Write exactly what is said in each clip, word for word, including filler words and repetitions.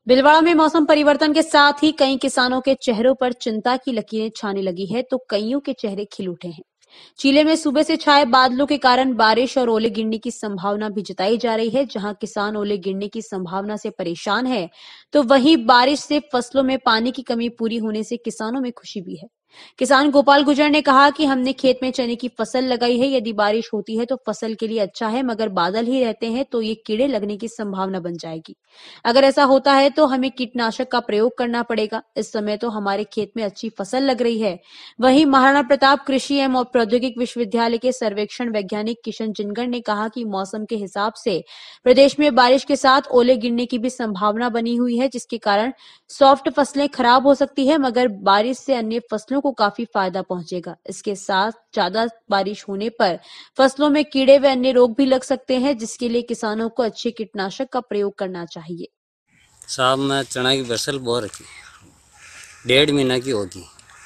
भीलवाड़ा में मौसम परिवर्तन के साथ ही कई किसानों के चेहरों पर चिंता की लकीरें छाने लगी है तो कईयों के चेहरे खिल उठे हैं। जिले में सुबह से छाए बादलों के कारण बारिश और ओले गिरने की संभावना भी जताई जा रही है। जहां किसान ओले गिरने की संभावना से परेशान है, तो वहीं बारिश से फसलों में पानी की कमी पूरी होने से किसानों में खुशी भी है। किसान गोपाल गुजर ने कहा कि हमने खेत में चने की फसल लगाई है। यदि बारिश होती है तो फसल के लिए अच्छा है, मगर बादल ही रहते हैं तो ये कीड़े लगने की संभावना बन जाएगी। अगर ऐसा होता है तो हमें कीटनाशक का प्रयोग करना पड़ेगा। इस समय तो हमारे खेत में अच्छी फसल लग रही है। वहीं महाराणा प्रताप कृषि एवं प्रौद्योगिक विश्वविद्यालय के सर्वेक्षण वैज्ञानिक किशन जिनगढ़ ने कहा कि मौसम के हिसाब से प्रदेश में बारिश के साथ ओले गिरने की भी संभावना बनी हुई है, जिसके कारण सॉफ्ट फसलें खराब हो सकती है, मगर बारिश से अन्य फसलों को काफी फायदा पहुंचेगा। इसके साथ ज्यादा बारिश होने पर फसलों में कीड़े व अन्य रोग भी लग सकते हैं, जिसके लिए किसानों को अच्छे कीटनाशक का प्रयोग करना चाहिए। साहब मैं चना की फसल बो रखी, डेढ़ महीना की होगी।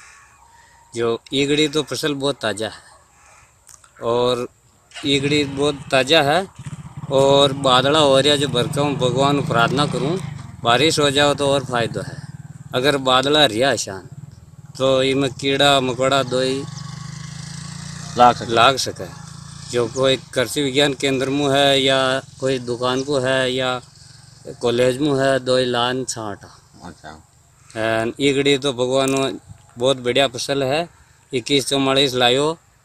जो ईगड़ी तो फसल बहुत ताज़ा है और ईगड़ी बहुत ताज़ा है और बादला हो रहा जो बरका हूँ भगवान को प्रार्थना करूँ बारिश हो जाओ तो और फायदा है। अगर बादला रिया शान तो इनमें कीड़ा मकोड़ा दो ही लाग सके लाग सके जो कोई कृषि विज्ञान केंद्र में है या कोई दुकान को है या कॉलेज में है दो लान छाटा। अच्छा ईगड़ी तो भगवान बहुत बढ़िया फसल है। इक्कीस चौवालीस लायो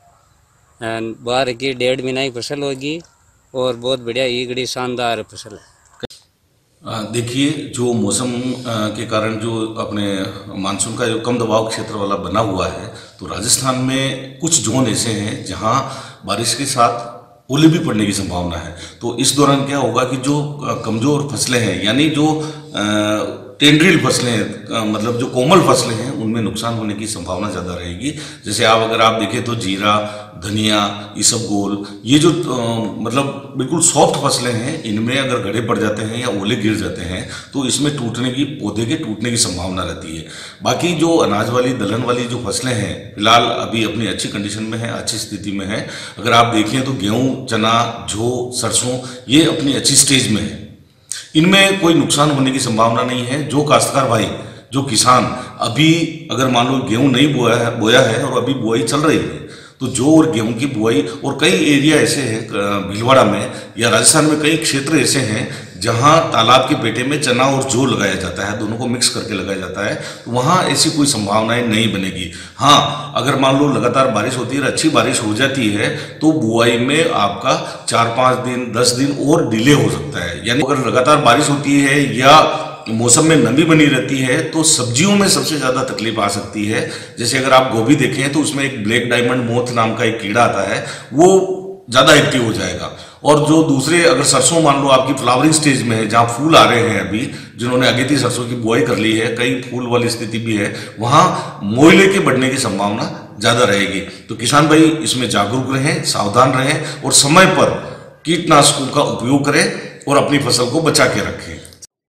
एंड बाहर की डेढ़ महीना की फसल होगी और बहुत बढ़िया ईगड़ी शानदार फसल है। देखिए जो मौसम के कारण जो अपने मानसून का जो कम दबाव क्षेत्र वाला बना हुआ है, तो राजस्थान में कुछ जोन ऐसे हैं जहां बारिश के साथ ओले भी पड़ने की संभावना है। तो इस दौरान क्या होगा कि जो कमज़ोर फसलें हैं यानी जो टेंड्रिल फसलें हैं, मतलब जो कोमल फसलें हैं, उनमें नुकसान होने की संभावना ज़्यादा रहेगी। जैसे आप अगर आप देखें तो जीरा, धनिया, इसबगोल, ये जो आ, मतलब बिल्कुल सॉफ्ट फसलें हैं, इनमें अगर गड़े पड़ जाते हैं या ओले गिर जाते हैं तो इसमें टूटने की पौधे के टूटने की संभावना रहती है। बाकी जो अनाज वाली दलहन वाली जो फसलें हैं फिलहाल अभी अपनी अच्छी कंडीशन में है, अच्छी स्थिति में है। अगर आप देखें तो गेहूँ, चना, जौ, सरसों ये अपनी अच्छी स्टेज में है, इनमें कोई नुकसान होने की संभावना नहीं है। जो काश्तकार भाई, जो किसान अभी अगर मान लो गेहूं नहीं बोया है बोया है और अभी बुआई चल रही है, तो जौ और गेहूं की बुआई, और कई एरिया ऐसे हैं भीलवाड़ा में या राजस्थान में कई क्षेत्र ऐसे हैं जहां तालाब के पेटे में चना और जौ लगाया जाता है, दोनों को मिक्स करके लगाया जाता है। तो वहां ऐसी कोई संभावनाएं नहीं बनेगी। हाँ, अगर मान लो लगातार बारिश होती है, अच्छी बारिश हो जाती है, तो बुआई में आपका चार पाँच दिन दस दिन और डिले हो सकता है। यानी अगर लगातार बारिश होती है या मौसम में नमी बनी रहती है तो सब्जियों में सबसे ज़्यादा तकलीफ आ सकती है। जैसे अगर आप गोभी देखें तो उसमें एक ब्लैक डायमंड मोथ नाम का एक कीड़ा आता है, वो ज़्यादा एक्टिव हो जाएगा। और जो दूसरे अगर सरसों मान लो आपकी फ्लावरिंग स्टेज में है, जहाँ फूल आ रहे हैं, अभी जिन्होंने अगेती सरसों की बुआई कर ली है, कई फूल वाली स्थिति भी है, वहाँ मोइले के बढ़ने की संभावना ज़्यादा रहेगी। तो किसान भाई इसमें जागरूक रहें, सावधान रहें और समय पर कीटनाशकों का उपयोग करें और अपनी फसल को बचा के रखें।